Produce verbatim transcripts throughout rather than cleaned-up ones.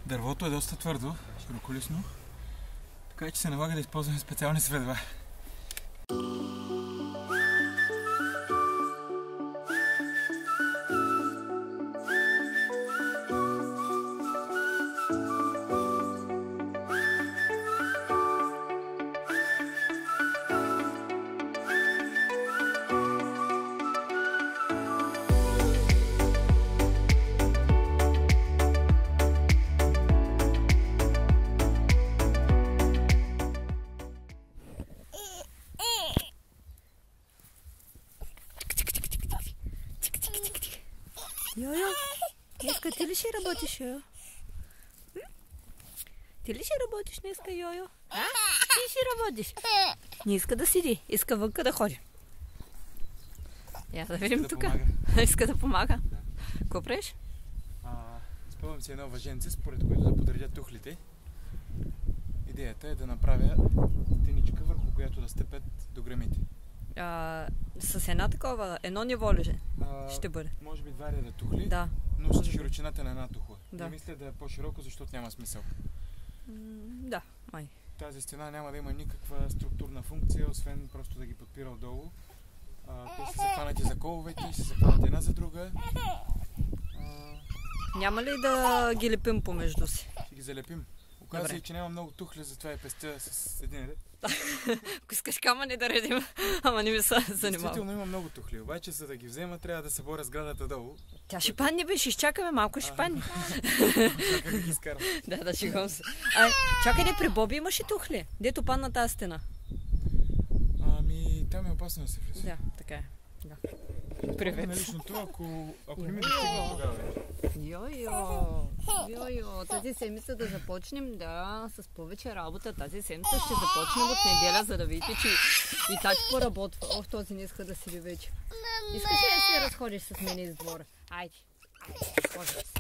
Дървото е доста твърдо, широколисно, така че се налага да използваме специални светла. Йо-йо, днеска ти ли ще работиш, Йо-йо? Ти ли ще работиш днеска, Йо-йо? А? Ти ще работиш? Не иска да седи, иска вънка да ходи. Я да видим тук. Иска да помага. Какво правиш? Изпълвам си едно въженце, според което да подредя тухлите. Идеята е да направя стеничка, върху която да стъпят до грамите. А, с една такова, едно ниво ли А, ще бъде? Може би два реда тухли, Да. но с широчината на една тухла. Да. Не мисля да е по-широко, защото няма смисъл. М, да, май. Тази стена няма да има никаква структурна функция, освен просто да ги подпира отдолу. А, те са захванати за коловете и се захванат една за друга. А, Няма ли да ги лепим помежду си? ще ги залепим. Оказва се, че няма много тухли, затова я пестя с един ред. Ако искаш камъни да редим, ама не ми се занимава. Действително има много тухли, обаче за да ги взема трябва да съборя сградата долу. Тя ще падне, бе, ще изчакаме малко, ще падне. Как да ги изкарам? Да, да, шегувам се. А, чакай, не, при Боби имаш и тухли. Дето падна тази стена. Ами, там е опасно да се влиза. Да, така е. Да. Привет. Привет. Наличното, ако, ако не ми достигна тогава вече. Йо-йо, йо-йо, тази седмица да започнем да с повече работа. Тази седмица ще започнем от неделя, за да видите, че и тати поработва. Ох, този не иска да седи вече. Искаш ли да се разходиш с мен из двора? Айде, айде, разходи се.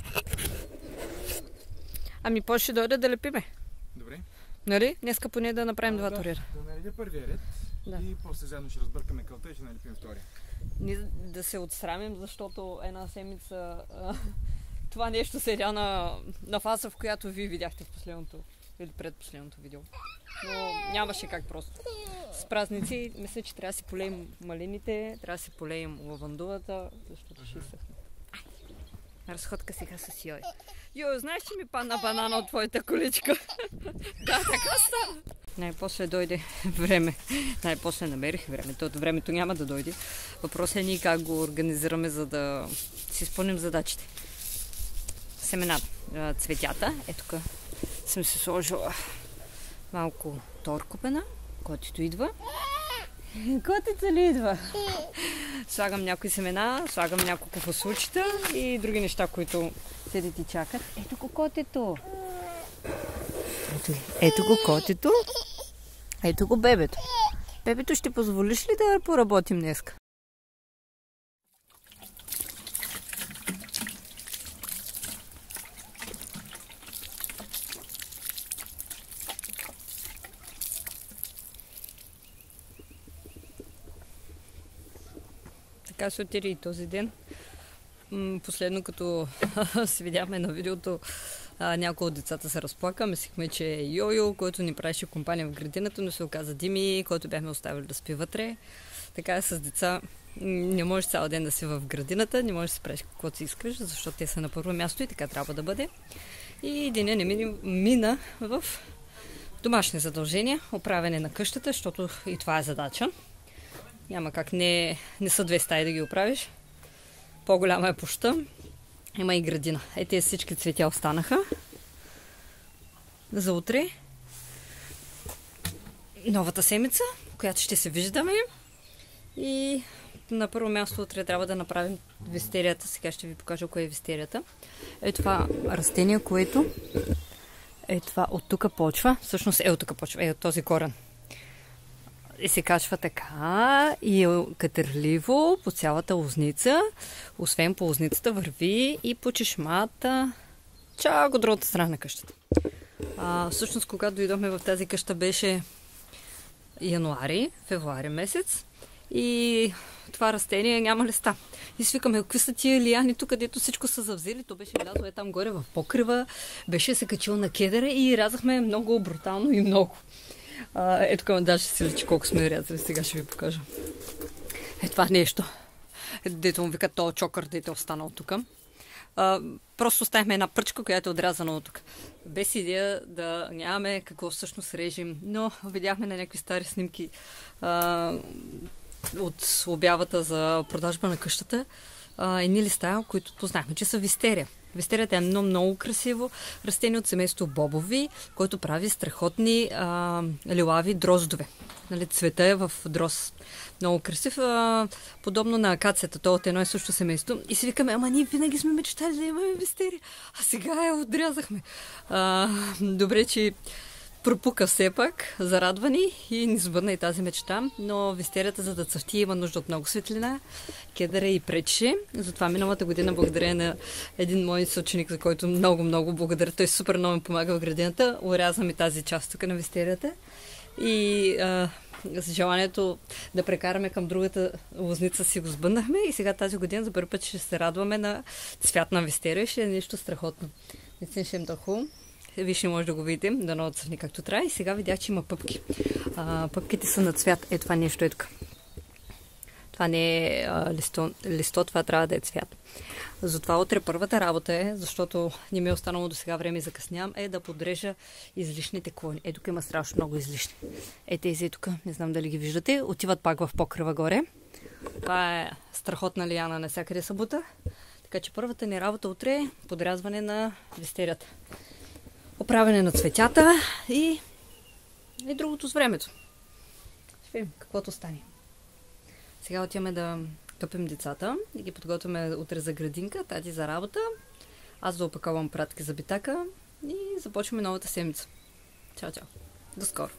Ами, по ще дойде да лепиме. Добре. Нали? Днеска поне да направим два да, турира. Да наредя първия ред Да. и после заедно ще разбъркаме кълта и ще налепим втория. Ние да се отстрамим, защото една седмица а, това нещо седя на, на фаса, в която вие видяхте в последното или предпоследното видео. Но нямаше как просто. С празници мисля, че трябва да си полеем малините, трябва да си полеем лавандулата, защото ще изсъхне. Разходка сега с Йой. Йой, знаеш, че ми падна банана от твоята количка? Да, така става. Най-после дойде време. Най-после намерих времето. От времето няма да дойде. Въпросът е ние как го организираме, за да си изпълним задачите. Семената, цветята. Е, тук съм си сложила малко торкопена, котито идва. Котица ли идва? Слагам някои семена, слагам няколко фасулчета и други неща, които седят и чакат. Ето го котето. Ето, ето го котето. Ето го бебето. Бебето, ще позволиш ли да поработим днеска? Така се отиде и този ден. Последно, като се видяхме на видеото, някои от децата се разплака. Мислихме, че е Йойо, който ни правеше компания в градината, но се оказа Дими, който бяхме оставили да спи вътре. Така с деца не можеш цял ден да си в градината, не можеш да си правиш каквото си искаш, защото те са на първо място и така трябва да бъде. И деня не мина в домашни задължения, оправяне на къщата, защото и това е задача. Няма как не, не са две стаи да ги оправиш. По-голяма е площта. Има и градина. Е, тези всички цветя останаха. За утре. Новата седмица, която ще се виждаме. И на първо място утре трябва да направим вистерията. Сега ще ви покажа кое е вистерията. Е това растение, което е това от тук почва. Всъщност е от тук почва. Е от този корен. И се качва така и е катърливо по цялата лозница. Освен по лозницата върви и по чешмата. Чак от другата страна на къщата. А, всъщност, когато дойдохме в тази къща беше януари, февруари месец. и това растение няма листа. И си викаме, какви са тия лияни тук, където всичко са завзели. То беше влязло е там горе в покрива, беше се качил на кедъра и рязахме много брутално и много. А, ето към, даже си личи колко сме рязали, сега ще ви покажа. Е това нещо. Дето му викат този чокър, дето е останал тук. Просто оставихме една пръчка, която е отрязана от тук. Без идея да нямаме какво всъщност режим, но видяхме на някакви стари снимки а, от обявата за продажба на къщата а, едни листа, които познахме, че са вистерия. Вистерията е много, много красиво растение от семейство бобови, който прави страхотни а, лилави дроздове. Нали, цвета е в дрозд. Много красив, а, подобно на акацията, то от едно и също семейство. И си викаме, ама ние винаги сме мечтали да имаме вистерия, а сега я отрязахме. А, добре, че пропука все пак, зарадва ни и ни сбъдна и тази мечта, но вистерията, за да цъфти, има нужда от много светлина, кедъра и пречи. Затова миналата година, благодаря на един мой съученик, за който много-много благодаря, той супер много ми помага в градината, уряза ми тази част тук на вистерията и а, с желанието да прекараме към другата лозница си го сбъднахме и сега тази година за първи път ще се радваме на цвят на вистерия, ще е нещо страхотно. Наистина ще е много хубаво. Виж, не може да го видим, да не отсъвни както трябва. И сега видях, че има пъпки. А, пъпките са на цвят. Е, това нещо е тук. Това не е а, листо, листо, това трябва да е цвят. Затова утре първата работа е, защото не ми е останало до сега време и закъснявам, е да подрежа излишните клони. Е, тук има страшно много излишни. Е, тези тук, не знам дали ги виждате, отиват пак в покрива горе. Това е страхотна лияна, навсякъде събута. Така че първата ни работа утре е подрязване на вистерията. Оправяне на цветята и, и другото с времето. Ще видим каквото стане. Сега отиваме да къпим децата и ги подготвяме утре за градинка, тати за работа. Аз да опаковам пратки за битака и започваме новата седмица. Чао, чао. До скоро.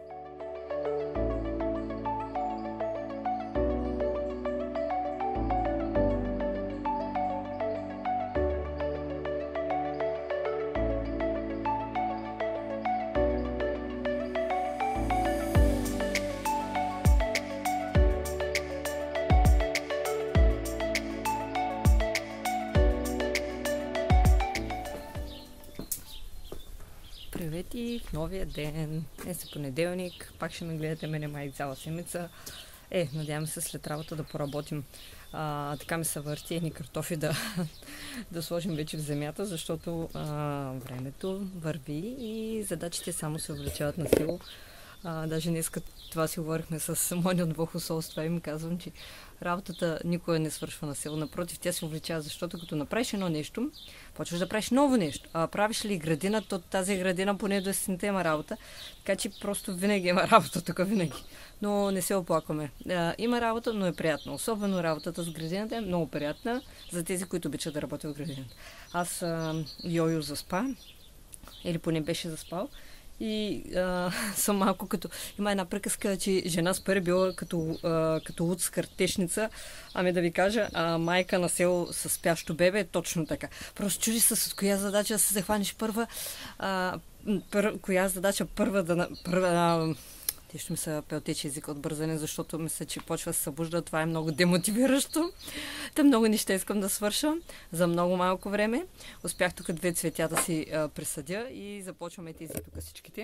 Привет и в новия ден. Днес е понеделник. Пак ще ме гледате мене май цяла седмица. Е, надявам се след работа да поработим. А, така ми се върти едни картофи да, да сложим вече в земята, защото а, времето върви и задачите само се увеличават на сило. А, даже днес това си говорихме с Мони от Бохосол, с това им казвам, че работата никога не свършва на сило. Напротив, тя се увеличава, защото като направиш едно нещо, почваш да правиш ново нещо. А правиш ли градина, то тази градина поне до есента има работа. Така че просто винаги има работа тук, винаги. Но не се оплакваме. А, има работа, но е приятно. Особено работата с градината е много приятна за тези, които обичат да работят в градината. Аз а, Йойо заспа, или поне беше заспал. И а, съм малко като... Има една приказка, че жена с пари била като, а, като луд с картешница. Ами да ви кажа, а, майка на село с спящо бебе е точно така. Просто чуди се с коя задача да се захванеш първа. А, пър, коя задача първа да... Първа, а, те ще ми се пелтече език от бързане, защото мисля, че почва да се събужда. Това е много демотивиращо. Та много неща искам да свърша за много малко време. Успях тук две цветя да си а, присъдя и започваме тези тук всичките.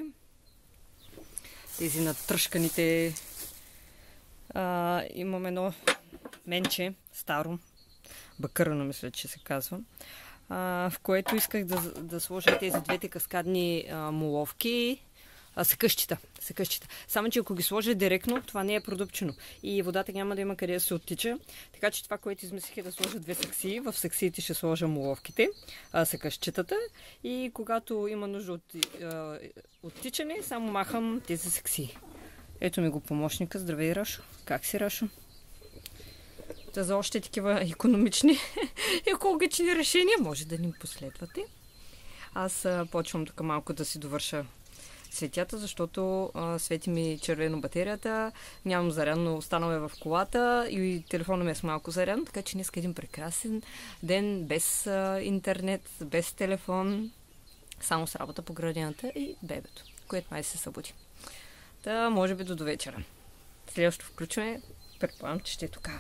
Тези натръшканите. А, имам едно менче, старо, бакърно мисля, че се казва, а, в което исках да, да сложа тези двете каскадни а, муловки. А, съкъщите, съкъщите. Само, че ако ги сложа директно, това не е продупчено. И водата няма да има къде да се оттича. Така че това, което измислих е да сложа две саксии. В саксиите ще сложа муловките, съкъщетата. И когато има нужда от а, оттичане, само махам тези саксии. Ето ми го помощника. Здравей, Рашо. Как си, Рашо? Та за още такива икономични, екологични решения може да ни последвате. Аз а, почвам тук малко да си довърша цветята, защото а, свети ми червено батерията, нямам зарядно, останал е в колата и телефона ми е с малко зарядно, така че днес е един прекрасен ден без а, интернет, без телефон, само с работа по градината и бебето, което май се събуди. Та, може би до довечера. Следващото включване Предполагам, че ще е тук.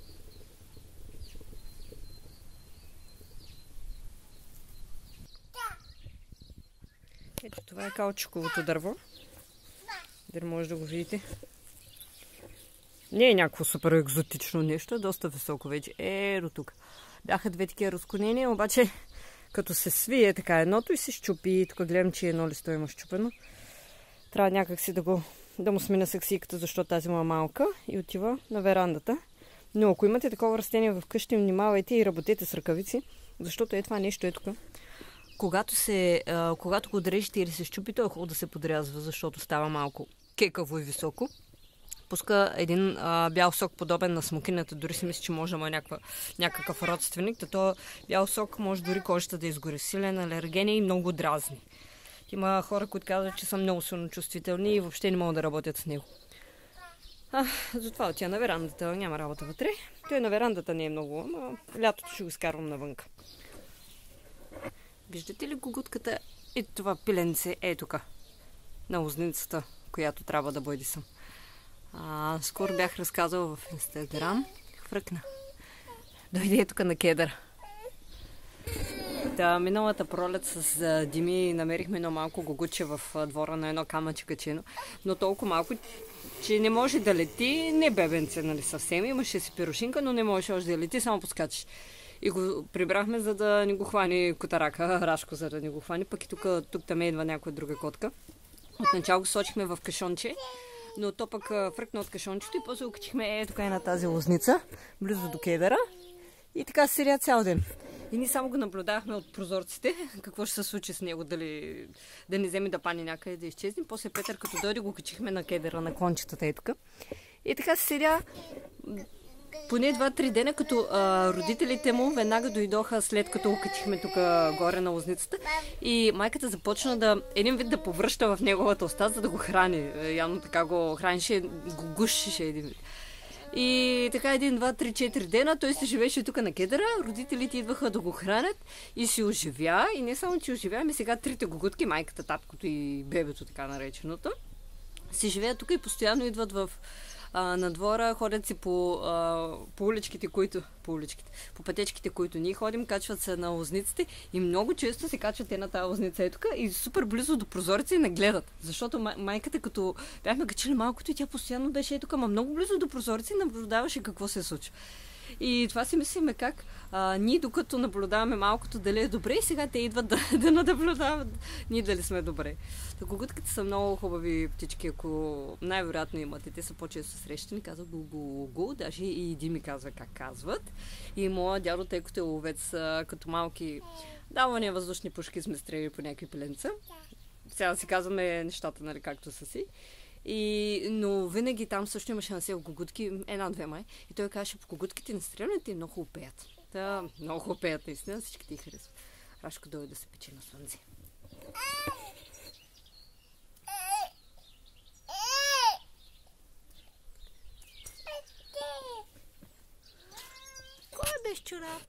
Ето това е каучуковото дърво. Дали може да го видите. Не е някакво супер екзотично нещо, доста високо вече. Е, до тук. Бяха две такива разклонения, обаче като се свие така едното и се щупи. Тук гледам, че едно листо има щупено. Трябва някак си да, го, да му смена саксийката, защото тази му е малка и отива на верандата. Но ако имате такова растение в къщи, внимавайте и работете с ръкавици, защото е това нещо е тук. Когато, се, а, когато го дрежите или се щупи, то е хубаво да се подрязва, защото става малко кекаво и високо. Пуска един а, бял сок, подобен на смокината. Дори си мисля, че може да е някаква, някакъв родственик. То този бял сок може дори кожата да изгори. Силен, алерген и много дразни. Има хора, които казват, че са много силно чувствителни и въобще не могат да работят с него. А, затова отида на верандата. Няма работа вътре. Той на верандата не е много, но лятото ще го изкарвам навънка. Виждате ли гугутката? Ето това пиленце е тук. На лозницата, която трябва да бъде съм. А, скоро бях разказала в Инстаграм. Фръкна. Дойде тук на кедър. Да, миналата пролет с а, Дими намерихме едно малко гугуче в а, двора на едно камъче качено. Но толкова малко, че не може да лети. Не бебенце, нали съвсем. Имаше си пирошинка, но не можеше още да лети, само поскачаш. И го прибрахме, за да ни го хвани котарака, Рашко, за да ни го хвани. Пък и тук, тук там идва някоя друга котка. Отначало го сочихме в кашонче, но то пък фръкна от кашончето и после го качихме е тук е на тази лозница, близо до кедъра. И така се седя цял ден. И ние само го наблюдавахме от прозорците, какво ще се случи с него, дали да не вземе да пани някъде да изчезне. После Петър, като дойде, го качихме на кедъра, на клончетата и тук. И така се седя поне два-три дена, като а, родителите му веднага дойдоха след като го качихме тук горе на лозницата и майката започна да един вид да повръща в неговата уста, за да го храни. Явно така го хранеше, го гушеше един вид. И така един, два, три, четири дена той се живеше тук на кедъра, родителите идваха да го хранят и си оживя. И не само, че оживя, ами сега трите гугутки, майката, таткото и бебето, така нареченото, си живеят тук и постоянно идват в А, на двора, ходят си по, а, по уличките, които, по уличките, по пътечките, които ние ходим, качват се на лозниците и много често се качват те на тази лозница е тук и супер близо до прозореца и нагледат. Защото май, майката, като бяхме качили малкото и тя постоянно беше тук, ама много близо до прозореца и наблюдаваше какво се случва. И това си мислиме как а, ние докато наблюдаваме малкото дали е добре и сега те идват да, да наблюдават ние дали сме добре. Гугутките са много хубави птички, ако най-вероятно имате. Те са по-често срещани, казват гу-гу-гу, даже и Дими казва как казват. И моя дядо, тъй като е ловец, като малки давания въздушни пушки сме стреляли по някакви пиленца. Сега си казваме нещата, нали, както са си. И, но винаги там също имаше на село гугутки, една-две май. И той казваше, по гугутките не стрелянето и много хубаво пеят. Та, много хубаво пеят, наистина, всички ти харесват. Рашко дойде да се пече на слънце. Кой е без чорап?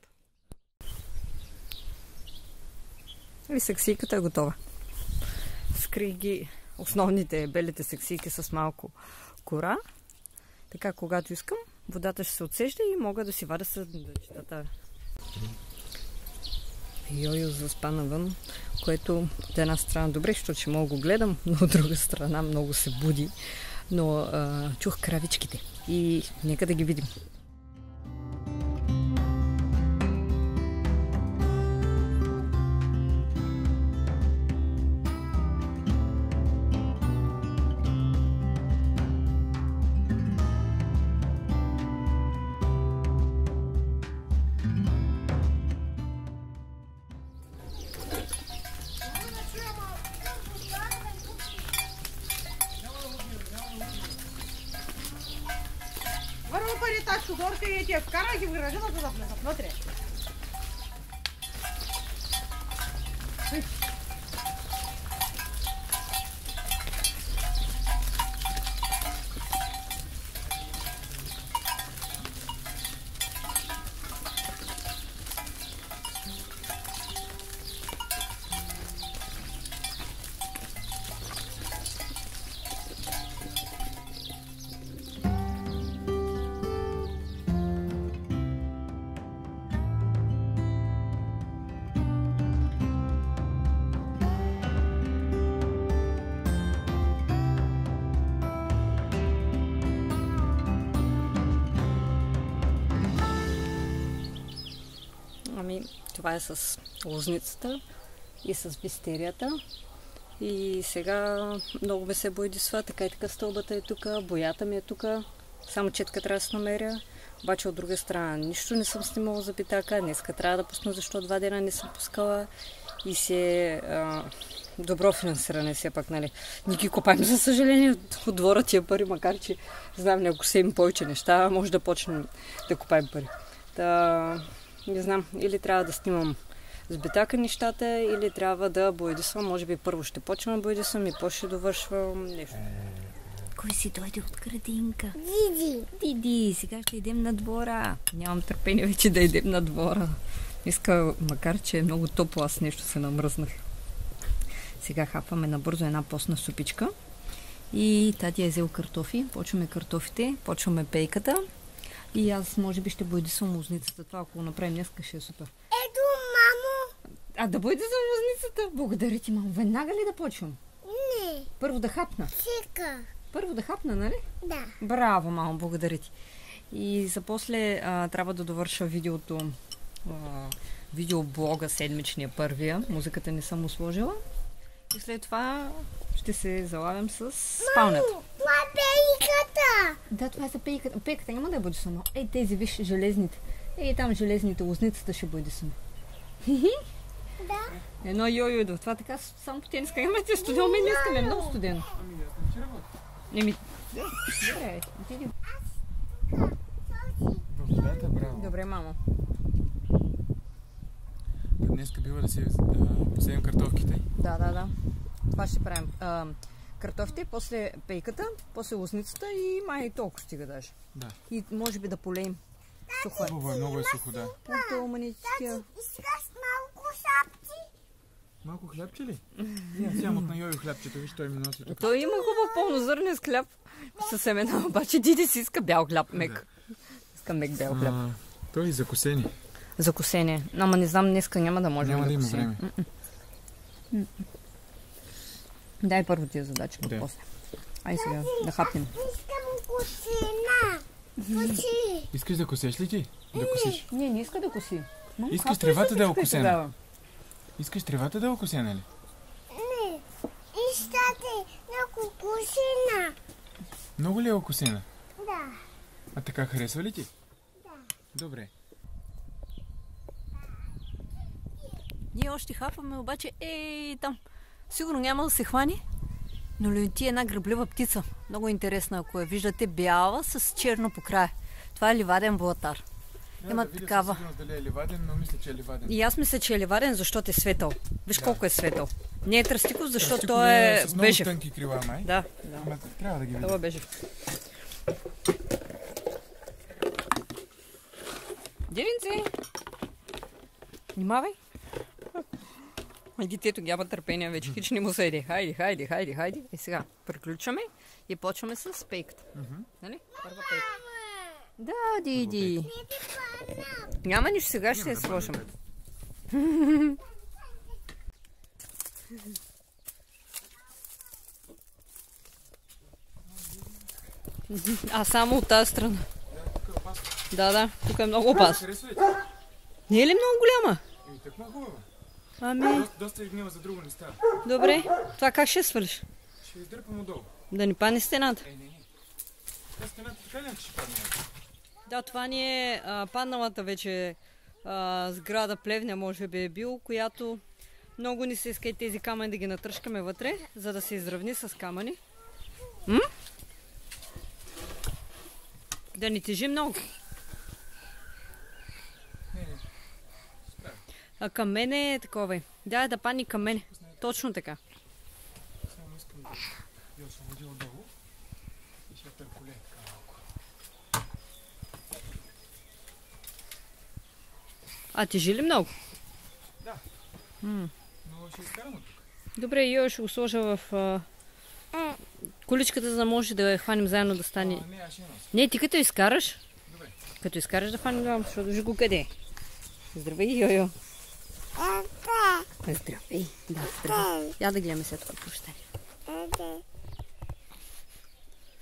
И саксийката е готова. Скри ги основните белите саксийки с малко кора. Така, когато искам, водата ще се отсежда и мога да си вадя с дъчетата. Йойо заспа навън, което от една страна добре, защото ще мога го гледам, но от друга страна много се буди. Но а, чух кравичките и нека да ги видим. Върво пари тачко дорка и ти я вкара ги в гражината да влезат вътре. Това е с лозницата и с вистерията. И сега много ме се бойдисва, така и така стълбата е тук, боята ми е тук. Само четка трябва да се намеря. Обаче от друга страна нищо не съм снимала за битака. Днеска трябва да пусна, защото два дена не съм пускала. И си а, добро финансиране все пак, нали. Не ги копаем, за съжаление, от двора тия пари, макар че знам, ако се им повече неща, може да почнем да копаем пари. Та, не знам, или трябва да снимам с битака нещата, или трябва да боядисвам. Може би първо ще почвам да боядисвам и после ще довършвам нещо. Кой си дойде от градинка? Диди. Диди, сега ще идем на двора. Нямам търпение вече да идем на двора. Иска, макар че е много топло, аз нещо се намръзнах. Сега хапваме набързо една постна супичка. И тати е взел картофи. Почваме картофите, почваме пейката. И аз може би ще боядисвам лозницата. Това, ако го направим днеска, ще е супер. Ето, мамо. А да боядисвам лозницата? Благодаря ти, мамо. Веднага ли да почвам? Не. Първо да хапна. Чека. Първо да хапна, нали? Да. Браво, мамо, благодаря ти. И за после а, трябва да довърша видеото, а, видеоблога седмичния първия. Музиката не съм сложила. И след това ще се залавям с спалнята. Това е пейката. Да, това е за пейката. Пейката няма да бъде само. Ей, тези, виж, железните. Ей, там железните, лозницата ще бъде само. Да. Едно йо-йо идва. Това така само по тениска. Имаме ти студено, мен днеска ми е много студено. Ами, аз не ще работя. Еми, добре, отиди. В водата, браво. Добре, мамо. Днеска бива да се да посеем картофките. Да, да, да. Това ще правим. А, картофите, после пейката, после лозницата и май толкова стига даже. Да. И може би да полеем. Сухо е. Хубаво е, много е сухо, да. Както маничкия. Искаш малко шапки? Малко хлябче ли? Я вземам от на йо-йо хлябчето, виж, той ми носи тук. Той има хубав пълнозърнен хляб със семена, обаче Диди си иска бял хляб, мек. Иска мек бял хляб. А, той е за косени. За косене. Ама не знам, днеска няма да можем Няма да да има косим. време. Дай първо тия задачи, Да. после. Ай сега, да хапнем. Искам косина. Коси. Искаш да косеш ли ти? Да косиш. Не, не иска да коси. Мамо, Искаш хапни тревата си да е всичко окосена? тогава. Искаш тревата да е окосена ли? Не. Искате на косина. Много ли е окосена? Да. А така харесва ли ти? Да. Добре. Ние още хапваме, обаче ей там. Сигурно няма да се хвани, но лети е една гръблива птица. Много интересна, ако я виждате, бяла с черно по края. Това е ливаден блатар. Има да видя такава. със сигурност дали е ливаден, но мисля, че е ливаден. И аз мисля, че е ливаден, защото е светъл. Виж Да. колко е светъл. Не е тръстиков, защото Тръстиков той е с много бежев. тънки крила, май. Да, да. Ама трябва да ги Това видя. е бежев. Дивинце! Внимавай! И детето няма търпение вече, хич не му се иде. Хайде, хайде, хайде, хайде. И сега приключваме и почваме с пейката. Нали? Първа пейка. Да, Диди. Няма нищо, сега ще я сложим. А само от тази страна. Да, да, тук е много опасно. Харесва ли? Не е ли много голяма? Еми, така е хубава. Ами, Доста, доста гнила за друго не става. добре. Това как ще свалиш? Ще я дърпам отдолу. Да ни падне стената. Е, не, не. Та стената така ли не ще падне? Да, това ни е а, падналата вече а, сграда плевня, може би е бил, която много ни се иска и тези камъни да ги натръшкаме вътре, за да се изравни с камъни. М? Да ни тежи много. Не, не. А към мене е такова. Да, да падни към мене. Точно така. Само искам да я освободя отдолу и ще я търколе така малко. А тежи ли много? Да. М. Но ще изкарам от тук. Добре, Йо ще го сложа в а, количката, за да може да я хванем заедно да стане. А, не, аз ще я нося. Не, ти като изкараш, Добре. като изкараш да хванем главам, защото виж го къде е. Здравей, Йо-йо. Здравей. Да, здравей. Я да гледаме след това какво ще стане.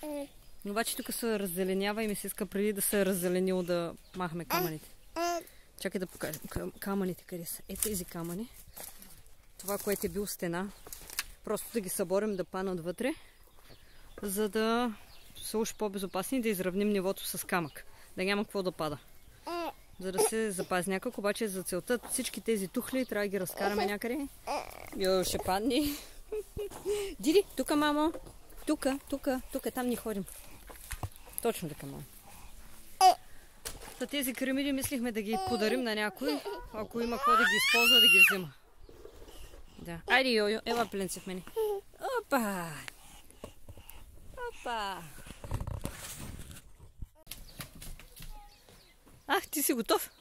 Обаче тук се раззеленява и ми се иска преди да се е раззеленило да махаме камъните. Чакай да покажем камъните къде са. Е, тези камъни. Това, което е бил стена. Просто да ги съборим да паднат вътре, за да са уж по-безопасни и да изравним нивото с камък. Да няма какво да пада. За да се запази някак, обаче за целта всички тези тухли трябва да ги разкараме някъде. Йо, ще падни. Диди, тука, мамо. Тука, тука, тука, там ни ходим. Точно така, мамо. За тези керамиди мислихме да ги подарим на някой, ако има какво да ги използва, да ги взима. Да. Айде, Йойо, ела пленци в мене. Опа! Опа! Ах, ти си готов?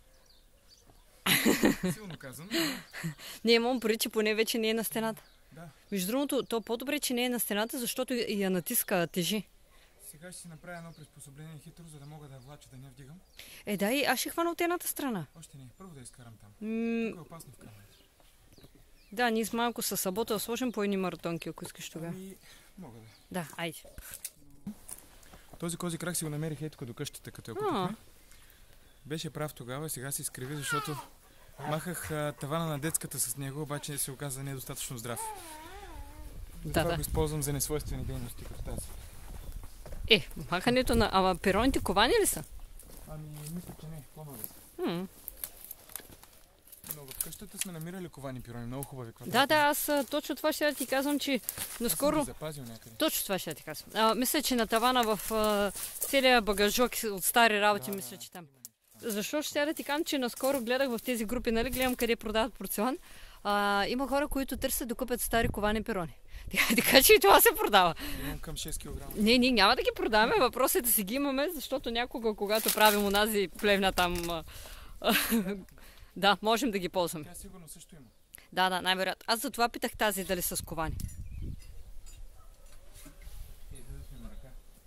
Силно казано. Не, имам преди, че поне вече не е на стената. Да. Между другото, то по-добре, че не е на стената, защото я натиска, тежи. Сега ще си направя едно приспособление хитро, за да мога да влача, да не вдигам. Е, да, и аз ще хвана от едната страна. Още не. Първо да изкарам там. М- Тук е опасно в камерата. Да, ние с малко със сабота да сложим по едни маратонки, ако искаш тогава. Ами, мога да. Да, айде. Този кози крак си го намерих ей тук до къщата, като я купихме. Беше прав тогава, сега се изкриви, защото махах а, тавана на детската с него, обаче се оказа недостатъчно здрав. Да, Това да. го използвам за несвойствени дейности, като тази. Е, махането на... Ама пероните ковани ли са? Ами, мисля, че не. Клонове са. М- Но в къщата сме намирали ковани пирони, много хубави. Да, да, аз а, точно това ще да ти казвам, че наскоро... Аз съм ги запазил някъде. Точно това ще да ти казвам. А, мисля, че на тавана в а, целия багажок от стари работи, Да, мисля, да. че там. Защо ще да ти кажам, че наскоро гледах в тези групи, нали, гледам къде продават порцелан. А, има хора, които търсят да купят стари ковани пирони. Така че и това се продава. Имам към шест килограма. Не, ние няма да ги продаваме, въпросът е да си ги имаме, защото някога, когато правим онази плевна там, а, а, да, можем да ги ползваме. Тя сигурно също има. Да, да, най-вероятно. Аз затова питах тази дали са с ковани. Е, да сме на ръка.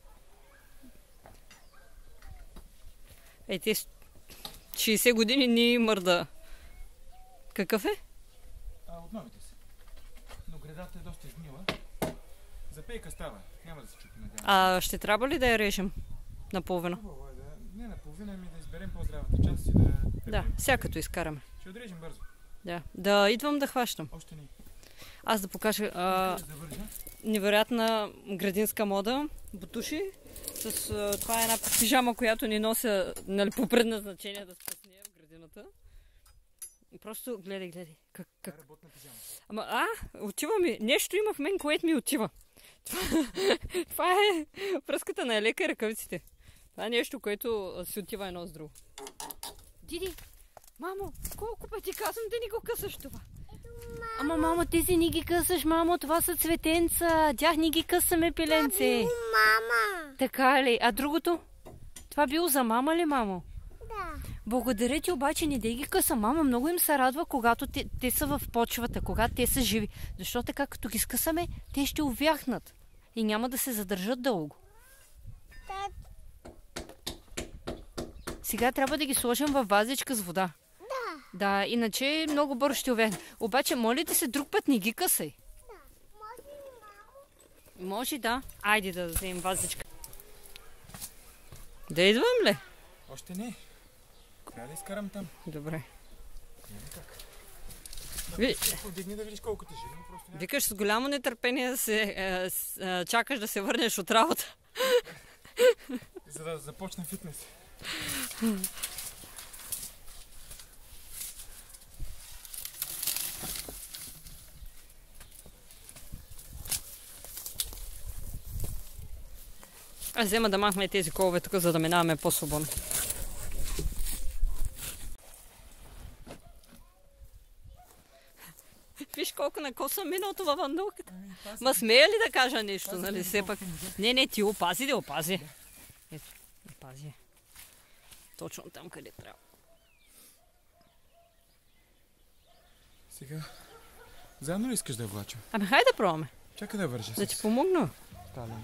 Е, те с шейсет години ни мърда. Какъв е? А, от новите са. Но гредата е доста изгнила. За пейка става. Няма да се чупи, надявам. А ще трябва ли да я режем наполовина? Хубаво е да... Не наполовина, ми да изберем по-здравата част и да... Да, всякато изкараме. Ще отрежем бързо. Да, да идвам да хващам. Още не. Аз да покажа а, Искаш да вържа? невероятна градинска мода. Бутуши. С, а, това е една пижама, която ни нося, нали, по предназначение да спасне в градината. Просто гледай, гледай. Как, Това как... е работна пижама. Ама, а, отива ми. Нещо има в мен, което ми отива. Това, това е пръската на елека и ръкавиците. Това е нещо, което си отива едно с друго. Диди, мамо, колко пъти казвам да ни го късаш това? Ама, мамо, ти си ни ги късаш, мамо, това са цветенца. Тях ни ги късаме, пиленце. Мама! Така ли? А другото? Това било за мама ли, мамо? Да. Благодаря ти, обаче не дей ги къса. Мама много им се радва, когато те, те са в почвата, когато те са живи. Защото така, като ги скъсаме, те ще увяхнат и няма да се задържат дълго. Тат, Сега трябва да ги сложим във вазичка с вода. да. Да, иначе много бързо ще увяхнат. Обаче, моля те се, друг път не ги късай. Може ли, мамо? Може, да. Айде да вземем вазичка. Да идвам ли? Още не. Трябва да изкарам там. Добре. Няма как. Ви... Подигни да видиш колко тежи. но Просто няма. Викаш с голямо нетърпение да се, е, с, е, чакаш да се върнеш от работа. За да започна фитнес. Аз взема да махме тези колове тук, за да минаваме по-свободно. Виж колко накоса миналото във вандулката. Ма смея ли да кажа нещо, нали? Все пак. Не, не, ти опази, да опази. Ето, опази. Точно там, къде трябва. Сега. Заедно ли искаш да я влачим? Ами хайде да пробваме. Чакай да вържа. Да с ти помогна. талия.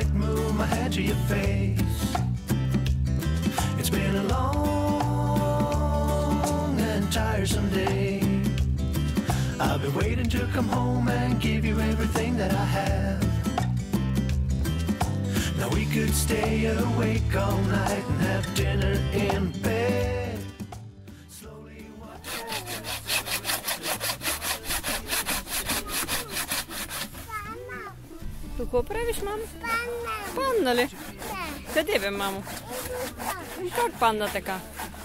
might move my hand to your face. It's been a long and tiresome day. I've been waiting to come home and give you everything that I have. Now we could stay awake all night and have dinner in bed. Slowly watch. Какво правиш, мамо? Панна ли? Къде бе, мамо? Как панна така?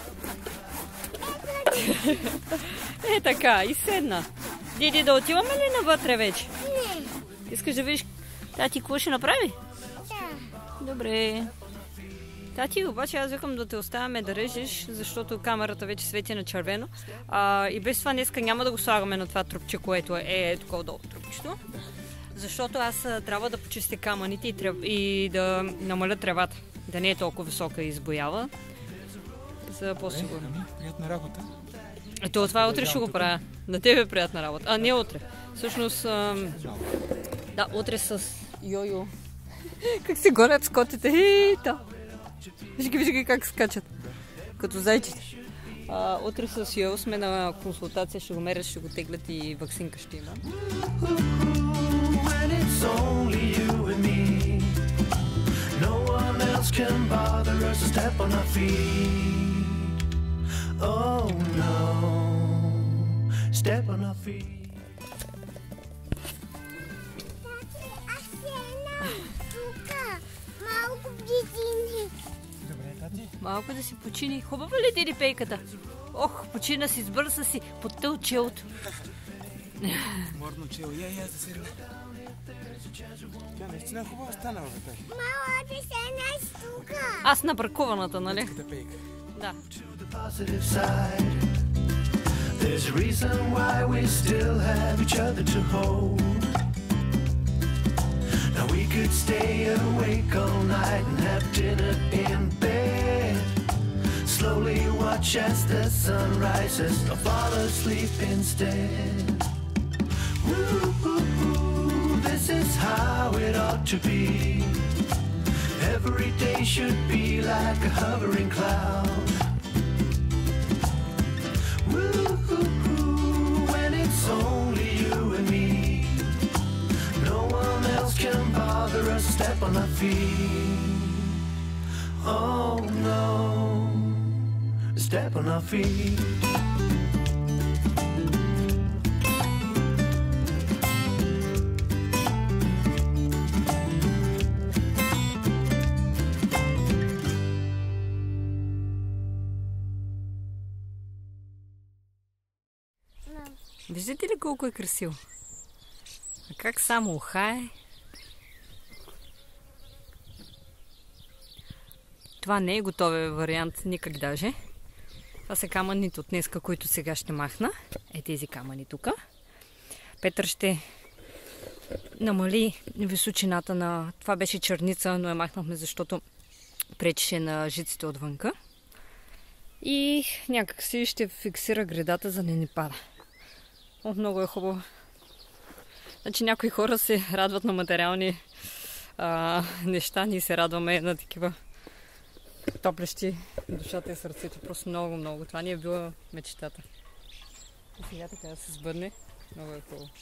Е така, и седна. Диди, да отиваме ли навътре вече? Не. Искаш да видиш тати какво ще направи? Да. Добре. Тати, обаче аз викам да те оставяме да режеш, защото камерата вече свети на червено. А, и без това днеска няма да го слагаме на това трупче, което е, е такова долу трупчето. Защото аз а, трябва да почистя камъните и, трев... и да намаля тревата. Да не е толкова висока и избоява. За по-сигурно. Приятна работа. Ето, това утре ще го правя. На тебе е приятна работа. А, не утре. Всъщност, ам... да, утре с йо-йо. Как се горят скотите. Ей-та. Виж ги, виж ги как скачат. Като зайчите. А, утре с йо-йо сме на консултация. Ще го мерят, ще го теглят и ваксинка ще има. When it's only you and me, no one else can bother us to step on our feet. Oh no, step on our feet. Аз седна тук. Малко бдителни. Добре, тати. Малко да си почини. Хубава ли диди пейката? Ох, почина си, сбърса си, потъл челото. Морно чело. Я, я, да седна. Тя наистина хубава станала, бе, тати. Мала, ти седнеш тук. Аз на бракуваната, нали? Да пейка. Да. The positive side, there's a reason why we still have each other to hold. Now we could stay awake all night and have dinner in bed. Slowly watch as the sun rises or fall asleep instead. Woo-hoo-hoo, this is how it ought to be. Every day should be like a hovering cloud. Woo-hoo-hoo, when it's only you and me, no one else can bother us to step on our feet. Oh no, step on our feet. Виждате ли колко е красиво? А как само ухае? Това не е готовия вариант никак даже. Това са камъните от днеска, които сега ще махна. Е тези камъни тук. Петър ще намали височината на... Това беше черница, но я махнахме, защото пречеше на жиците отвънка. И някак си ще фиксира гредата, за да не пада. О, много е хубаво. Значи някои хора се радват на материални а, неща, ние се радваме на такива топлещи душата и сърцето. Просто много, много. Това ни е била мечтата. И сега така да се сбъдне. Много е хубаво.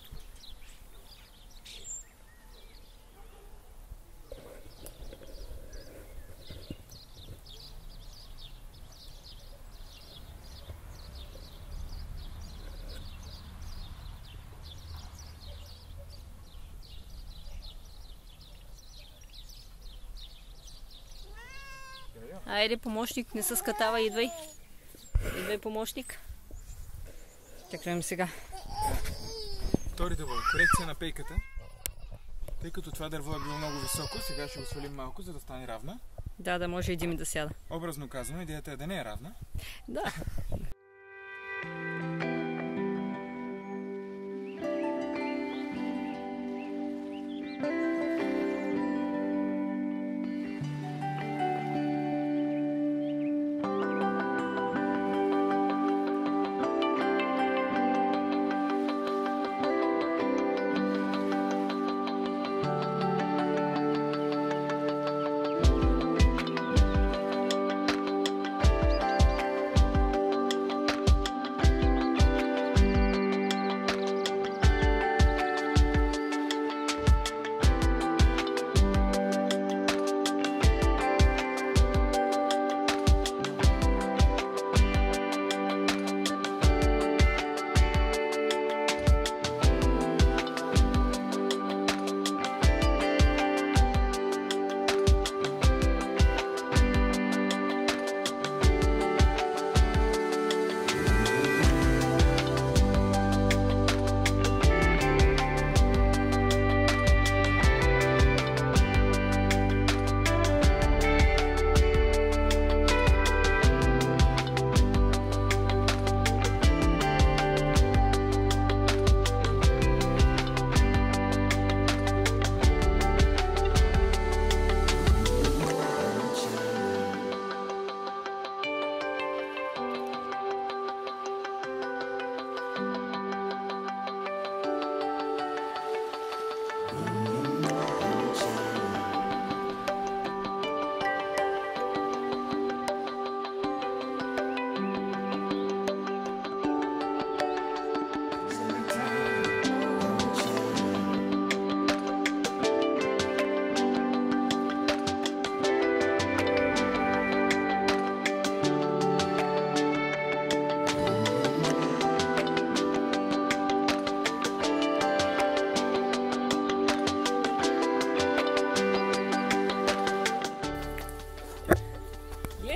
Айде, помощник, не се скатава, идвай. Идвай, помощник. Чакаме сега. Втори дъбъл. Корекция на пейката. Тъй като това дърво е било много високо, сега ще го свалим малко, за да стане равна. Да, да може и Дими да сяда. Образно казано, идеята е да не е равна. Да.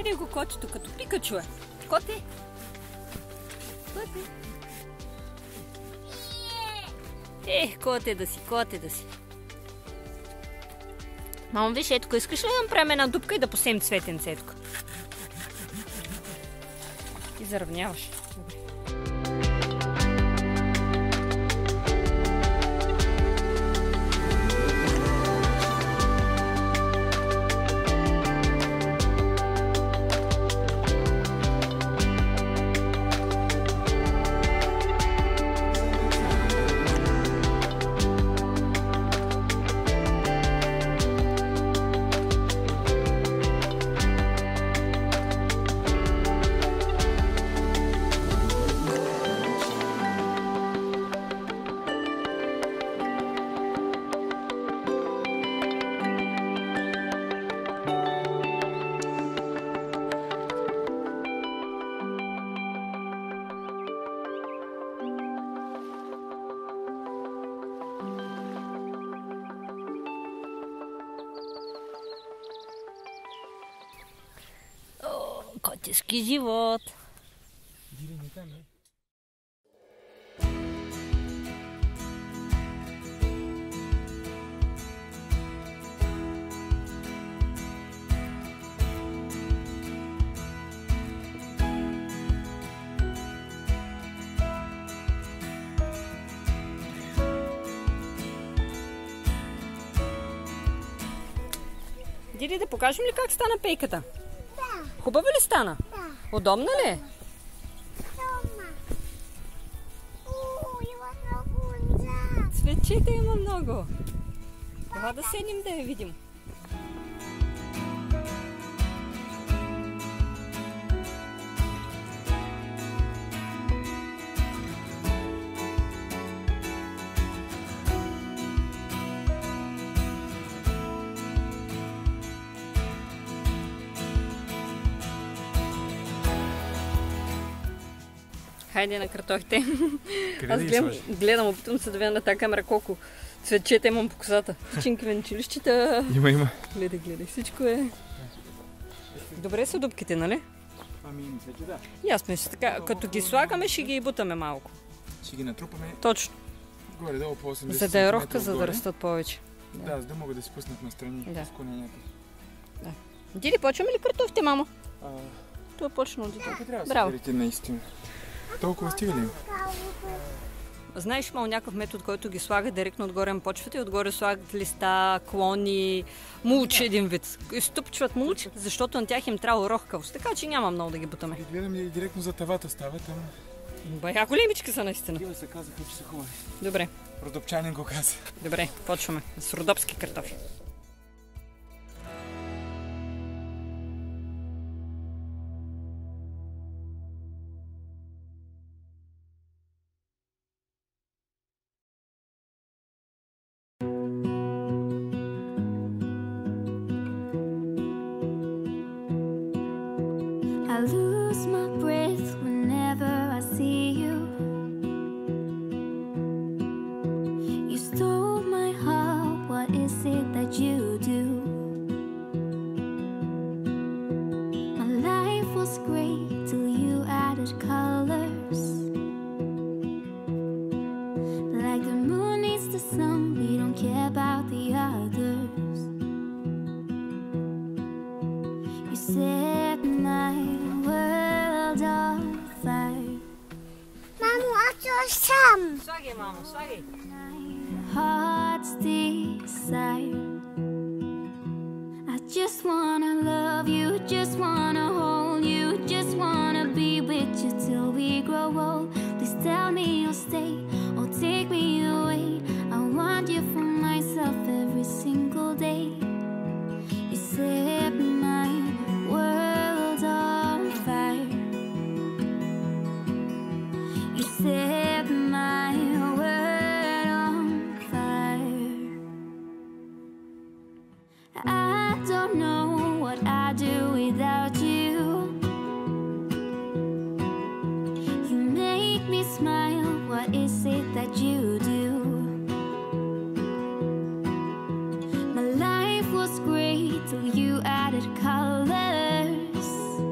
Гледай го котето, като Пикачу е. Коте? Коте? Ех, коте да си, коте да си. Мамо, виж, етко, искаш ли да направим една дупка и да посеем цветенце, етко? Ти заравняваш. Добре. Котешки живот. Дирени там, е. Дири, да покажем ли как стана пейката? Да. Хубава ли стана? Да. Удобна ли е? Дома. Уу, има много лунза. Цветчета има много. Това да седнем да я видим. Хайде на картофите. Къде Аз да ги гледам, сложи? гледам, опитвам се да видя на тази камера колко цветчета имам по косата. Чинки венчилищата. Има, има. Гледай, гледай, всичко е. Добре са дупките, нали? Ами, мисля, че да. Ясно си така. Като ги слагаме, ще ги бутаме малко. Ще ги натрупаме Точно. горе-долу по осемдесет За да е сантиметра рохка, за да отгоре. растат повече. Да, за да могат да се пуснат настрани Да. с коненята. Диди, почваме ли картофите, мамо? А, Това е почнало. Диди. Тук трябва да се Браво. берете наистина. Толкова стига ли? Знаеш, имал някакъв метод, който ги слага директно отгоре на почвата и отгоре слагат листа, клони, мулч един вид. Изтупчват мулч, защото на тях им трябва рохкавост. Така че няма много да ги бутаме. Гледам и директно за тавата става там. Бая големички са наистина. Такива се казаха, че са хубави. Добре, Родопчанин го каза. добре, почваме с родопски картофи. I lose my breath whenever I see you. You stole my heart, what is it that you do? My life was great till you added colors. Like the moon needs the sun, we don't care about the others. You set my world on fire. Мамо, аз сам. Слагай, мамо, слагай. Heart's desire. I just wanna love you, just wanna hold you, just wanna be with you till we grow old. Please tell me you'll stay or take me away. I want you for myself every single day. You set my world on fire. You set my world on fire. I don't know what I'd do without you. You make me smile, what is it that you do? My life was great till you added colors.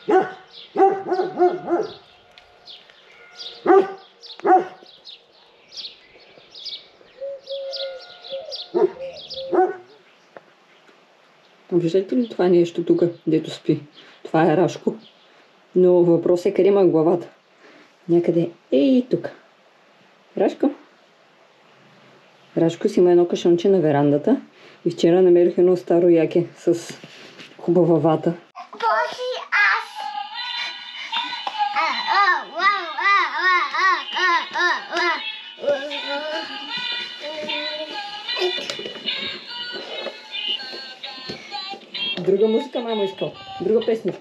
Виждате ли това нещо тук, дето спи? Това е Рашко. Но въпрос е къде има главата. Някъде е и тук. Рашко? Рашко си има едно кашонче на верандата и вчера намерих едно старо яке с хубава вата. Божи аз! Друга музика, мамо, искал. Друга песничка.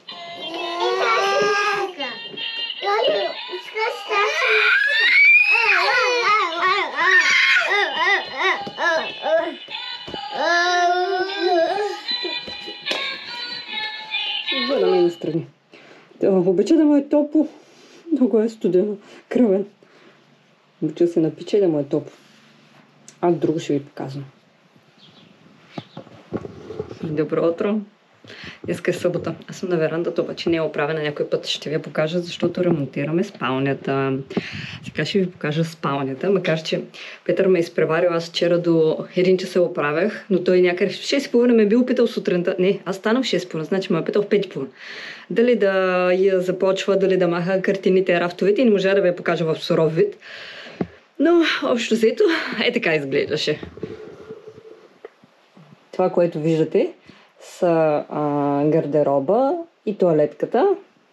Гледаме и настрани. Обича да му е топло. Много е студено. Кръвен. Обича се напича и да му е топло. А друго ще ви показвам. Добро утро. Днеска е събота. Аз съм на верандата, обаче не е оправена. Някой път ще ви я покажа, защото ремонтираме спалнята. Сега ще ви покажа спалнята, макар че Петър ме е изпреварил. Аз вчера до един часа оправях, но той някъде в шест и половина ме е бил питал сутринта. Не, аз станах в шест и половина, значи ме е питал в пет и половина. Дали да я започва, дали да маха картините, рафтовете и не можа да ви я покажа в суров вид. Но общо взето е така изглеждаше. Това, което виждате, са а, гардероба и тоалетката.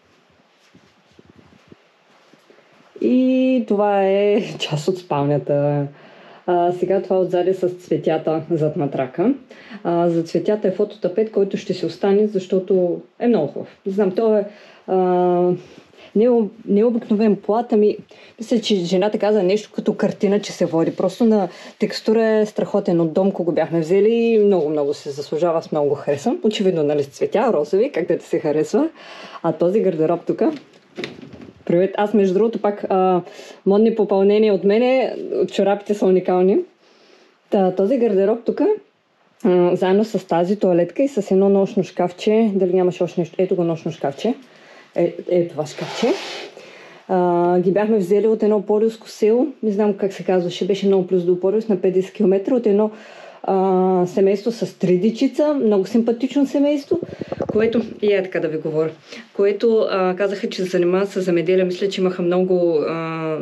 И това е част от спалнята. А, сега това отзади с цветята зад матрака. А, за цветята е фототапет, който ще си остане, защото е много хубав. Не знам, то е а, не, не е обикновен плат, ами мисля, че жената каза нещо като картина, че се води. Просто на текстура е страхотен. От Домко го бяхме взели и много-много се заслужава. Аз много го харесвам. Очевидно, нали, с цветя, розови, как да ти се харесва. А този гардероб тук. Привет, аз между другото пак а, модни попълнения от мене, чорапите са уникални. Та, този гардероб тук, а, заедно с тази тоалетка и с едно нощно шкафче, дали нямаше още нещо, ето го нощно шкафче, е, е това шкафче, а, ги бяхме взели от едно полюско село, не знам как се казваше, беше много плюс до Полюс, на петдесет километра, от едно а, семейство с три дечица, много симпатично семейство, което, и е така да ви говоря, което а, казаха, че се занимават с земеделие. Мисля, че имаха много, а,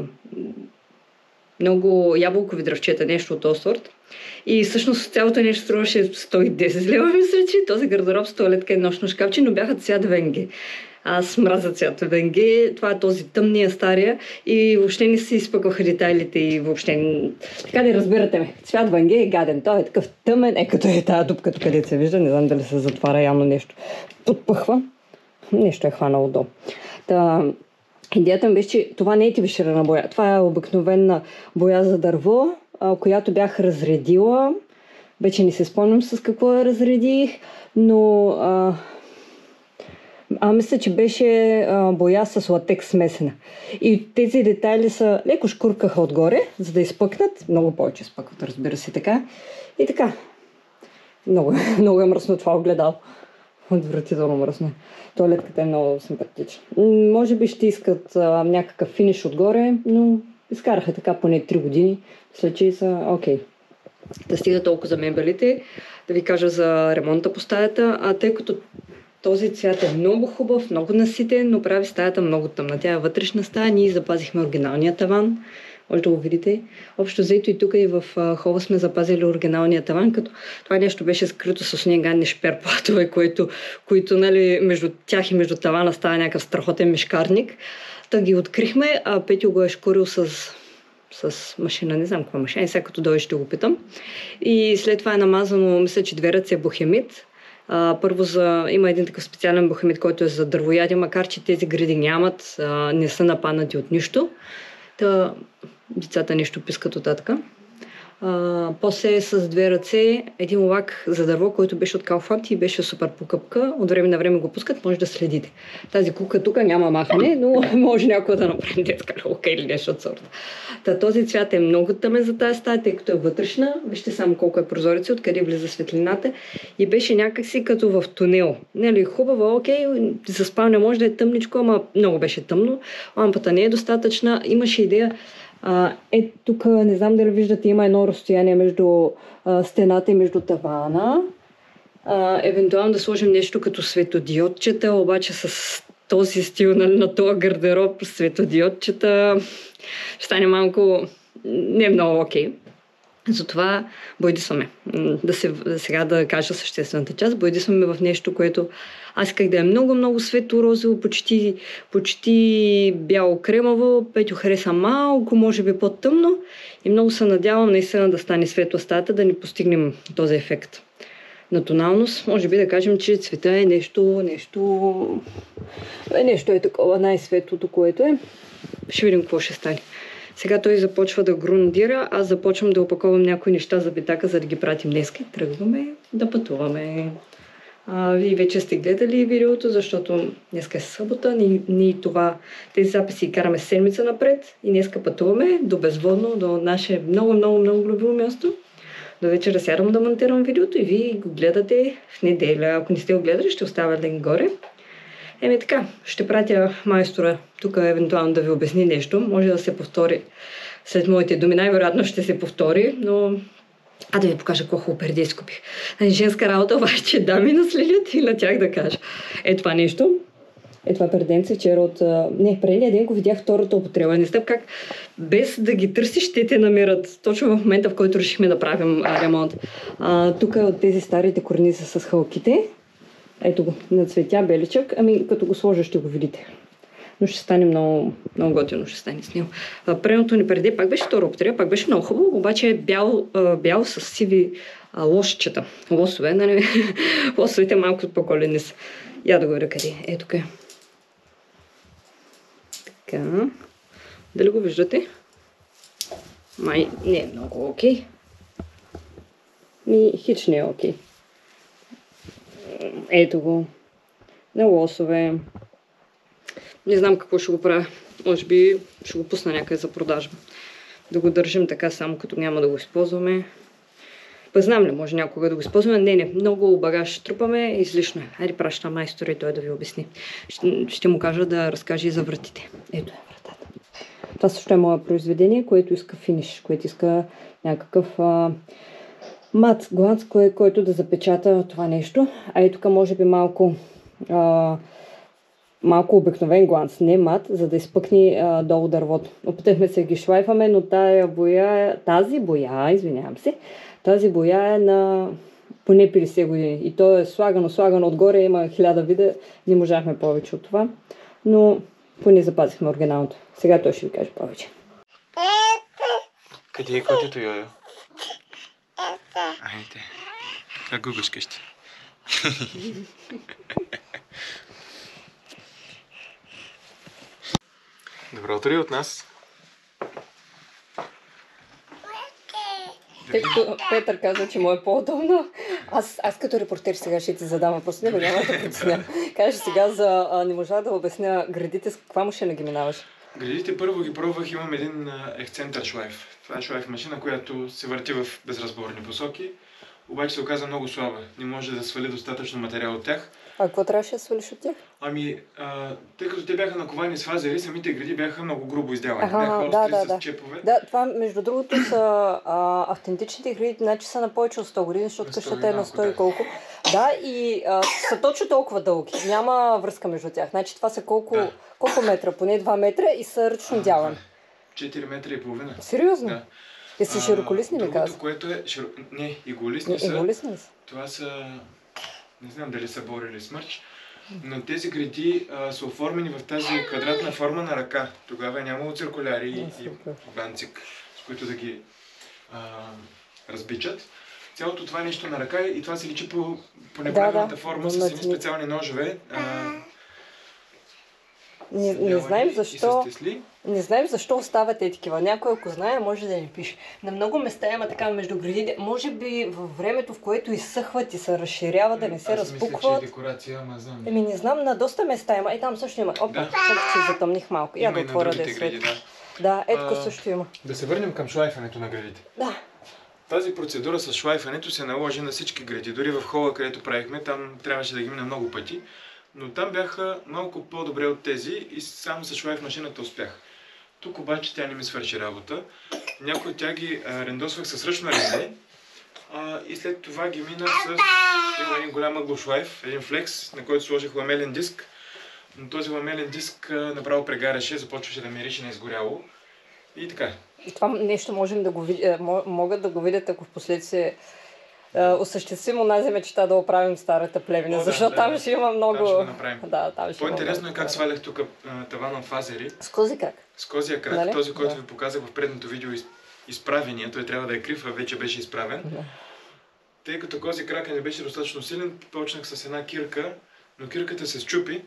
много ябълкови дръвчета, нещо от този сорт. И всъщност цялото нещо струваше сто и десет лева, мисля, че този гардероб с тоалетка и нощно шкафче, но бяха цвят венге. Аз мразя цвят венге, това е този тъмния, стария и въобще не се изпъкваха детайлите и въобще... Така да разбирате ме, цвят венге е гаден, той е такъв тъмен, е като е тази дупка, където се вижда, не знам дали се затваря, явно нещо подпъхва, нещо е хванало долу. Та, идеята ми беше, че това не е тивиширана боя, това е обикновена боя за дърво, която бях разредила, вече не се спомням с какво я разредих, но... А... А мисля, че беше а, боя с латекс смесена. И тези детайли са леко шкуркаха отгоре, за да изпъкнат. Много повече изпъкват, разбира се, така. И така. Много, много е мръсно това огледало. Отвратително мръсно. Тоалетката е много симпатична. Може би ще искат а, някакъв финиш отгоре, но изкараха така поне три години. Мисля, че са окей. Okay. Да стига толкова за мебелите. Да ви кажа за ремонта по стаята. А тъй като този цвят е много хубав, много наситен, но прави стаята много тъмна. Тя е вътрешна стая, ние запазихме оригиналния таван. Може да го видите. Общо взето и тук и в хола сме запазили оригиналния таван, като това нещо беше скрито с уния гадни шперплатове, които, които нали, между тях и между тавана става някакъв страхотен мишкарник. Та ги открихме, а Петю го е шкурил с, с машина, не знам каква машина, сега като дойде ще го питам. И след това е намазано, мисля, че две ръце бухемит. Uh, първо за... има един такъв специален бухемит, който е за дървояди, макар че тези гриди нямат, uh, не са нападнати от нищо. Та, децата нещо пискат от татка. А, после с две ръце един лак за дърво, който беше от Kaufland и беше супер покъпка. От време на време го пускат, може да следите. Тази кука тук няма махане, но може някой да направи детска лука или нещо от сорта. Та, този цвят е много тъмен за тази стая, тъй като е вътрешна. Вижте само колко е прозореца, откъде влиза светлината. И беше някакси като в тунел. Нали, хубаво, окей, за спалня може да е тъмничко, ама много беше тъмно. Лампата не е достатъчна. Имаше идея. А, е, тук не знам дали виждате, има едно разстояние между а, стената и между тавана. А, евентуално да сложим нещо като светодиодчета, обаче с този стил на, на този гардероб, светодиодчета, ще стане малко не много окей. Затова бойдисваме. Да се, сега да кажа съществената част, бойдисваме в нещо, което аз исках да е много-много светло-розово, почти, почти бяло-кремово. Петю хареса малко, може би по-тъмно и много се надявам наистина да стане светла стаята, да ни постигнем този ефект на тоналност. Може би да кажем, че цвета е нещо, нещо, е нещо е такова най-светлото, което е. Ще видим какво ще стане. Сега той започва да грундира, аз започвам да опаковам някои неща за битака, за да ги пратим днес. Тръгваме да пътуваме. А, вие вече сте гледали видеото, защото днес е събота. Ние, ние това, тези записи караме седмица напред и днес пътуваме до Безводно, до наше много, много, много любимо място. До вечера сядам да монтирам видеото и вие го гледате в неделя. Ако не сте го гледали, ще оставя линк горе. Еми така, ще пратя майстора тук евентуално да ви обясни нещо. Може да се повтори след моите думи. Най-вероятно ще се повтори, но... А да ви покажа какво хубаво перде изкупих. Женска работа, обаче дами наследят и на тях да кажа. Е това нещо. Е това перденце вчера от... Не, предния ден го видях втората употреба. Не стъп как без да ги търсиш, те те намират. Точно в момента, в който решихме да правим а, ремонт. А, тук е от тези старите корниса с хълките. Ето го, на цветя беличък. Ами като го сложа ще го видите. Но ще стане много, много готино, ще стане с него. Предното ни преди пак беше втора употреба, пак беше много хубаво, обаче е бял, бял с сиви а, лошчета. Лосове, нали? Лосовете малко по-колени са. Я да го видя къде. Ето къде. Така. Дали го виждате? Май не е много окей. Ми хич не е окей. Ето го. На лосове. Не знам какво ще го правя. Може би ще го пусна някъде за продажба. Да го държим така само като няма да го използваме. Па знам ли, може някога да го използваме. Не, не, много багаж ще трупаме. Излишно е. Хайде праща майстора и той да ви обясни. Ще, ще му кажа да разкаже и за вратите. Ето е вратата. Това също е мое произведение, което иска финиш, което иска някакъв а, мат гланц, кой, който да запечата това нещо. А ето тук може би малко а, малко обикновен гланц, не мат, за да изпъкни а, долу дървото. Опитахме се да ги шлайфаме, но тая боя, тази боя, извинявам се, тази боя е на поне петдесет години. И то е слагано, слагано отгоре, има хиляда вида, не можахме повече от това. Но поне запазихме оригиналното. Сега той ще ви каже повече. Къде е котето, Йойо? Айде. Как гугаш къщи? Добро утро и от нас. Тъй като Петър каза, че му е по-удобно, аз, аз като репортер сега ще ти задам въпрос. Не, няма да притесня. Кажеш сега за... А, не можа да обясня градите, с каква машина ги минаваш? Градите първо ги пробвах, имам един ексцентър шлайф. Това е шлайф машина, която се върти в безразборни посоки, обаче се оказа много слаба. Не може да свали достатъчно материал от тях. А какво трябваше да свалиш от тях? Ами, а, тъй като те бяха наковани с фазери, самите гради бяха много грубо изделани. Ага, бяха остри да, да, с да. чепове. Да, това между другото са а, автентичните гради, значи са на повече от сто години, защото къщата е на сто и колко. Да, и а, са точно толкова дълги. Няма връзка между тях. Значи това са колко, да. колко метра? Поне два метра и са ръчно дялани. четири метра и половина. Сериозно? Да. И са широколисни, ми каза. Другото, което е... Широ... Не, иголисни са. Иголисни са. Това са... Не знам дали са бор или смърч. Но тези гради а, са оформени в тази квадратна форма на ръка. Тогава е нямало циркуляри и, и банцик, с които да ги а, разбичат. Цялото това нещо на ръка и това се личи по, по неправилната да, да. форма с едни специални ножове. А, Не, не знаем защо, не знаем защо остават е такива. Някой, ако знае, може да ни пише. На много места има така между градите. Може би във времето, в което изсъхват и се разширяват, да не се Аз разпукват. мисля, че е декорация, ама знам. Еми не знам, на доста места има. Е, там също има. Опа, Да. чакай, че затъмних малко. Я Има да и на отворя да другите е гради, свет. да. Да, етко А, също има. Да се върнем към шлайфането на градите. Да. Тази процедура с шлайфането се наложи на всички гради. Дори в хола, където правихме, там трябваше да ги мина много пъти. Но там бяха малко по-добре от тези и само с шлайф машината успях. Тук обаче тя не ми свърши работа. Някои от тях ги а, рендосвах с ръчно ренде а, и след това ги минах с има един голям ъглошлайф, един флекс, на който сложих ламелен диск. Но този ламелен диск а, направо прегаряше, започваше да мирише на изгоряло. И така. И това нещо можем да го видим, могат да го видят, ако в последствие е, осъществим онази мечта да оправим старата плевня, О, да, защото да, там да. ще има много... Там ще го направим. Да, там ще има По-интересно много. е как свалях тук тавана фазери. С кози крак. С козия крак, Нали? този, който Да. ви показах в предното видео, из- изправения, той трябва да е крив, а вече беше изправен. Да. Тъй като кози крака не беше достатъчно силен, почнах с една кирка, но кирката се счупи.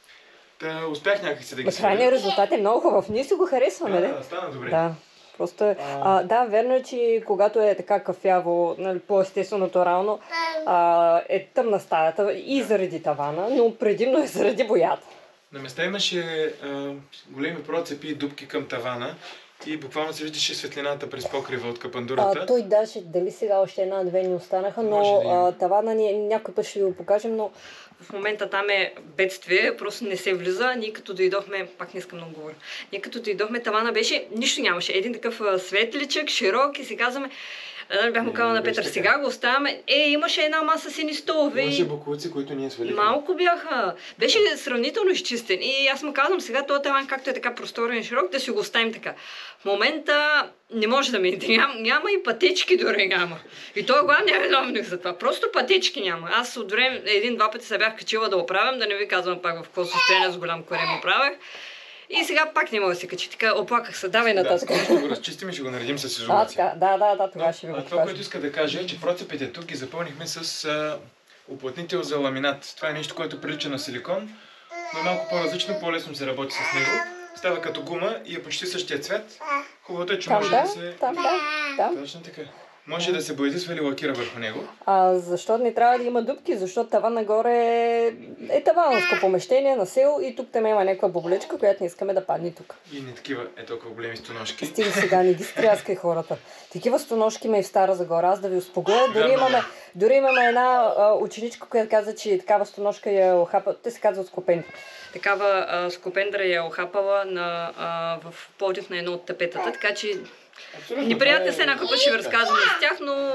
Та успях някакси да ги Ма крайният резултат е много хубав. Ние си го харесваме, Да, не? да, стана добре. Да. Просто е. А, да, верно е, че когато е така кафяво, нали, по-естествено натурално, а, е тъмна стаята и заради тавана, но предимно е заради боята. На места имаше а, големи процепи и дупки към тавана и буквално се виждаше светлината през покрива от капандурата. А, той даже, дали сега още една-две ни останаха, но Може да има. а, тавана ни някой път ще ви го покажем, но В момента там е бедствие, просто не се влиза. Ние като дойдохме, пак не искам много говоря, ние като дойдохме, тавана беше, нищо нямаше. Един такъв а, светличък, широк и си казваме, а, бях му казала на беше Петър, така. сега го оставяме. Е, имаше една маса сини столове. Имаше и боклуци, които ние свалихме. Малко бяха. Беше сравнително изчистен. И аз му казвам, сега този таван, както е така просторен и широк, да си го оставим така. В момента не може да минете. Ням, няма и пътечки дори няма. И той е главният виновник за това. Просто пътечки няма. Аз от време един-два пъти се бях качила да оправям, да не ви казвам пак в какво състояние с голям корем оправях. И сега пак не мога да се качи. Така оплаках се. Давай Да, нататък. скоро ще го разчистим и ще го наредим с а, изолация. така, да, да, да, тогава ще ви А го това, което покажем. иска да кажа е, че процепите тук ги запълнихме с а, уплътнител за ламинат. Това е нещо, което прилича на силикон, но е малко по-различно, по-лесно се работи с него. Става като гума и е почти същия цвет. Хубавото е, че Там може да, да се... там да, там. Точно така. Може да се боядисва или лакира върху него. А защо не трябва да има дупки? Защото таван нагоре е, е таванско помещение на село и тук там има някаква бублечка, която не искаме да падне тук. И не такива е толкова големи стоножки. Стига сега, не ги стряскай хората. Такива стоножки има и в Стара Загора. Аз да ви успокоя. Дори Вярно, имаме, да. дори имаме една а, ученичка, която каза, че такава стоножка я охапа. Те се казват скопендри. Такава а, скопендра я охапала на, а, в Пловдив на едно от тапетата, така че неприятни се, някой път ще ви разказвам за тях, но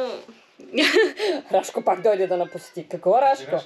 Рашко пак дойде да напусти. Какво Рашко?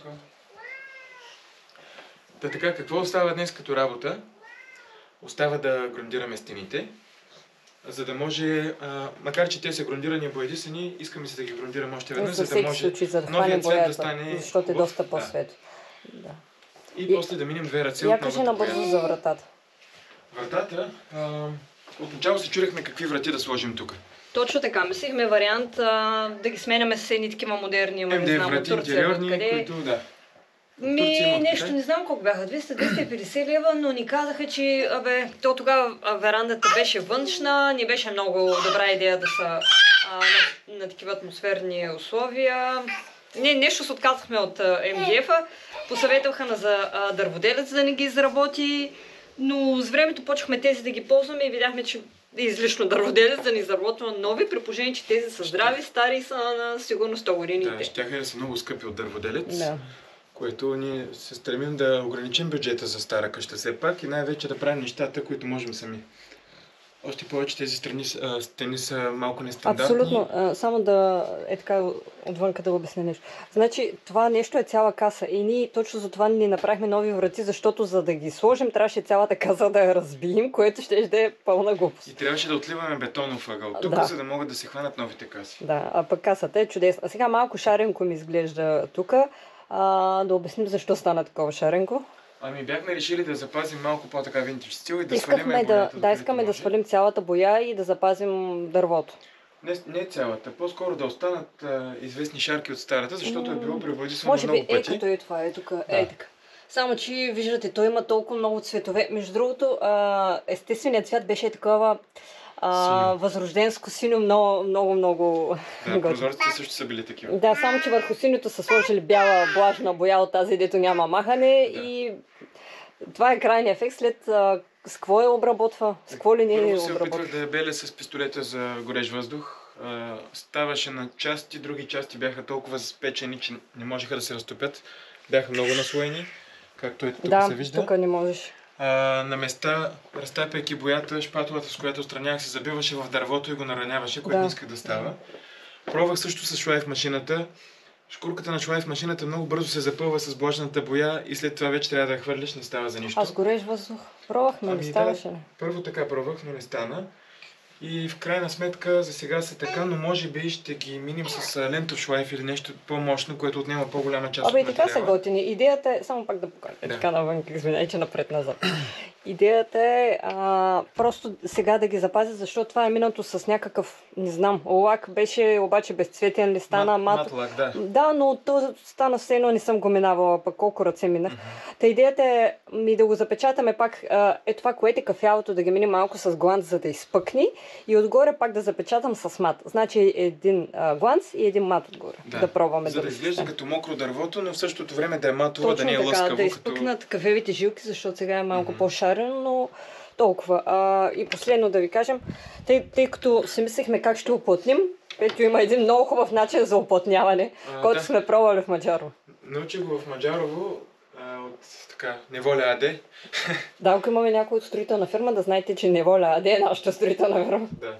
Та така, какво остава днес като работа? Остава да грундираме стените, за да може, а, макар че те са грундирани и боядисани, искаме се да ги грундираме още веднъж, За за да всеки може случай, за да хване новият цвет да боята, стане защото е хубав. доста Да. по-светло. Да. И, И- после да минем две ръце Я от кажи новата набързо боя. за вратата. Вратата, а, отначало се чудехме какви врати да сложим тук. точно така. Мислихме вариант а, да ги сменяме с едни такива модерни, ама не М Д знам, от врати, Турция, интериорни, откъде. които да. Турция Ми, има от нещо, Китай. не знам колко бяха, двеста до двеста и петдесет лева, но ни казаха, че абе, то тогава а, верандата беше външна, не беше много добра идея да са а, на, на такива атмосферни условия. Не, нещо се отказахме от а, М Д Ф-а, посъветваха на за а, дърводелец да не ги изработи, но с времето почнахме тези да ги ползваме и видяхме, че е излишно дърводелец да ни изработва нови, при положение, че тези са здрави, стари и са на сигурно сто години. Да, щяха да са много скъпи от дърводелец, Да. което ние се стремим да ограничим бюджета за стара къща все пак и най-вече да правим нещата, които можем сами. Още повече тези страни, с- а, стени са малко нестандартни. Абсолютно. А, само да е така отвънка да обясня нещо. Значи това нещо е цяла каса и ние точно за това ни направихме нови врати, защото за да ги сложим трябваше цялата каса да я разбием, което ще да е пълна глупост. И трябваше да отливаме бетонов ъгъл тук, Да. за да могат да се хванат новите каси. Да, а пък касата е чудесна. А сега малко шаренко ми изглежда тук. А, да обясним защо стана такова шаренко. Ами бяхме решили да запазим малко по-така винтидж стил и да Искахме свалим да, боята, да докъдето искаме да може. свалим цялата боя и да запазим дървото. Не, не цялата, по-скоро да останат а, известни шарки от старата, защото е било пребоядисвано Може много би е пъти. като е това, е тук, е така. Само, че виждате, той има толкова много цветове. Между другото, а, естественият цвят беше такова а, възрожденско синьо, много, много, много... Да, прозорците също са били такива. Да, само, че върху синьото са сложили бяла влажна боя от тази, дето няма махане Да. и това е крайният ефект след а, с какво я обработва, с какво ли не я Първо се обработва. опитвах да я беля с пистолета за горещ въздух. А, ставаше на части, други части бяха толкова спечени, че не можеха да се разтопят. Бяха много наслоени, както е тук Да, се вижда. тук не можеш. А, на места, разтапяйки боята, шпатулата, с която отстранявах, се забиваше в дървото и го нараняваше, което Да. не исках да става. Пробвах също с шлайф машината. Шкурката на шлайф машината много бързо се запълва с влажната боя и след това вече трябва да я хвърляш, не става за нищо. Аз гореш въздух. Пробвахме, Ами не да. ставаше ли? Първо така пробвах, но не стана. И в крайна сметка за сега са така, но може би ще ги миним с а, лентов шлайф или нещо по-мощно, което отнема по-голяма част Абе и от така са материала. готини. Идеята е, само пак да покажа, е Да. така навън, извиняй, че напред-назад. Идеята е а, просто сега да ги запазя, защото това е минато с някакъв, не знам, лак беше обаче безцветен ли стана, Мат- мат. матлак, да. Да, но то стана все едно, не съм го минавала, пък колко ръце минах. Та идеята е ми да го запечатаме пак, а, е това, което е кафявото, да ги минем малко с гланц, за да изпъкни и отгоре пак да запечатам с мат. Значи един а, гланц и един мат отгоре. Да, пробваме За да да изглежда като мокро дървото, но в същото време да е матово, да не е точно така, лъскаво. да като... изпъкнат кафевите жилки, защото сега е малко по-шарено, но толкова. А, и последно да ви кажем, тъй, тъй като си мислехме как ще уплътним, ето има един много хубав начин за уплътняване, А, който да. сме пробвали в Маджарово. Научих го в Маджарово а, от така, Неволя АД. Да, ако имаме някой от строителна фирма, да знаете, че Неволя АД е нашата строителна фирма. Да.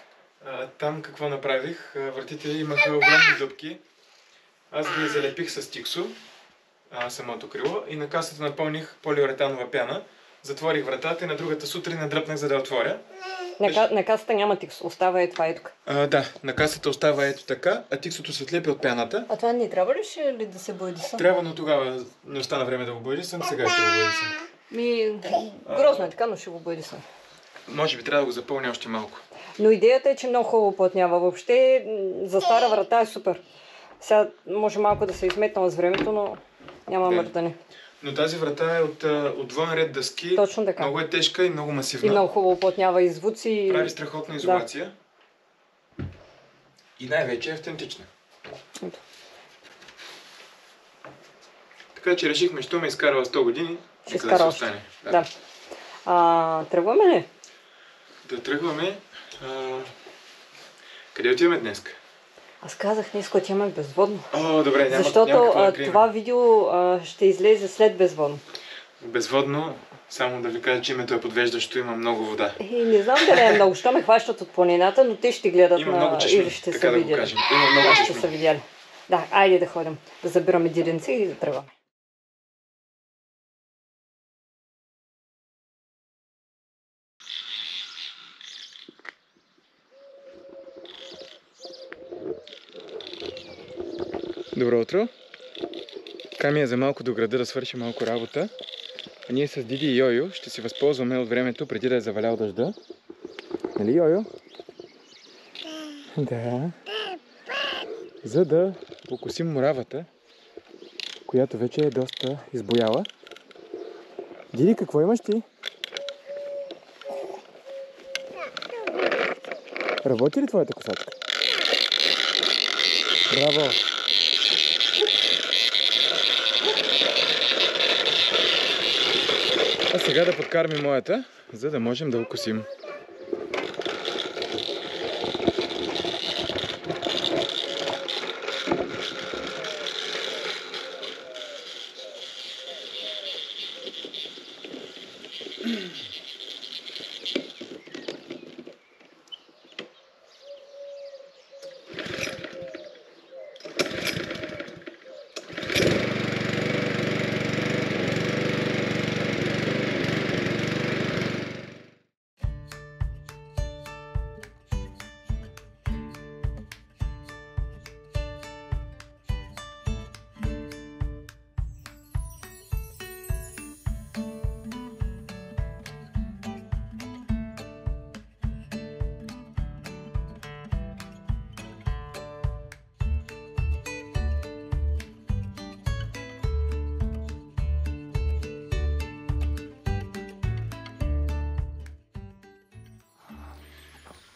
А, там какво направих? А, вратите имаха огромни дупки. Аз ги залепих с тиксо, а, самото крило, и на касата напълних полиуретанова пяна. Затворих вратата и на другата сутрин надръпнах, за да я отворя. На, ка- на касата няма тикс, остава е това и тук. А, да, на касата остава ето така, а тиксото се отлепи от пяната. А това не трябва ли ще ли да се боядиса? Трябва, но тогава не остана време да го боядисам, сега ще го боядисам. Ми, грозно е така, но ще го боядисам. Може би трябва да го запълня още малко. Но идеята е, че много хубаво плътнява. Въобще м, за стара врата е супер. Сега може малко да се изметнала с времето, но няма Да. мърдане. Но тази врата е от, а, от двоен ред дъски. Точно така. Много е тежка и много масивна. И много хубаво плътнява и звуци. Прави страхотна изолация. И най-вече е автентична. Ето. Така че решихме, що ме изкарала сто години, Ще нека да изкара си още. остане. Да. А, тръгваме ли? Да тръгваме. А... Къде отиваме днес? Аз казах, днес отиваме безводно. О, добре, няма, Защото няма какво а, да крием. това видео а, ще излезе след безводно. Безводно, само да ви кажа, че името е подвеждащо, има много вода. И не знам дали е много, що ме хващат от планината, но те ще гледат Има на... много чешми, или ще така са да го видяли. кажем. Има много Да, ще чешми. са видяли. Да, айде да ходим. Да забираме диренци и да тръгваме. Добро утро. Така ми е за малко до града да свърши малко работа. А ние с Диди и Йойо ще си възползваме от времето преди да е завалял дъжда. Нали, Йойо? Да. За да покосим моравата, която вече е доста избояла. Диди, какво имаш ти? Работи ли твоята косачка? Браво! А сега да подкармим моята, за да можем да окосим.